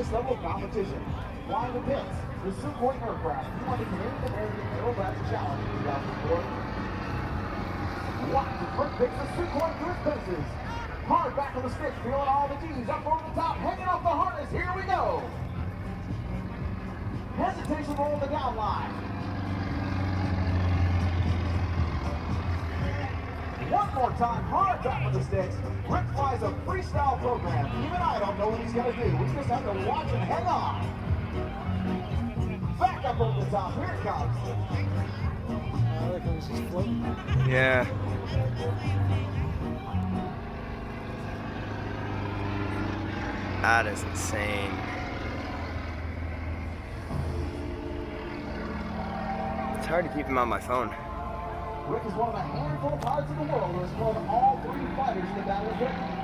level competition. Flying the pits, the Sukhoi aircraft, he won the Canadian American Aerobats Challenge in 2004. Watch as Rick takes the Sukhoi through his paces. Hard back on the stick, feeling all the G's up over the top, hanging off the harness. Here we go. Hesitation roll the down line. One more time, hard back with the sticks. Rick flies a freestyle program. Even I don't know what he's going to do. We just have to watch and hang on. Back up over the top. Here it comes. Yeah. That is insane. It's hard to keep him on my phone. Rick is one of a handful of pilots in the world who has flown all three fighters in the Battle of Britain.